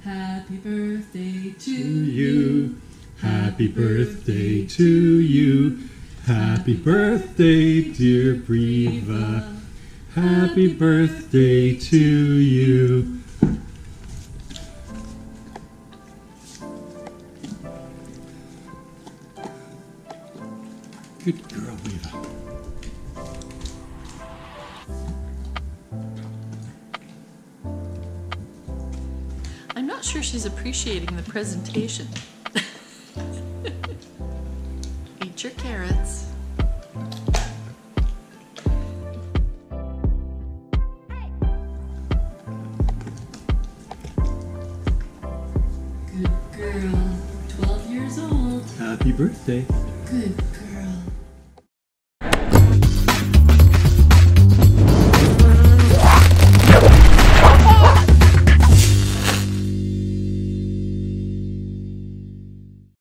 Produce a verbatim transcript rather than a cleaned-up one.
Happy birthday to you. Happy birthday to you. Happy birthday, dear Briva. Happy birthday to you. Good girl, Briva. I'm not sure she's appreciating the presentation. Eat your carrots. Good girl. twelve years old. Happy birthday. Good girl.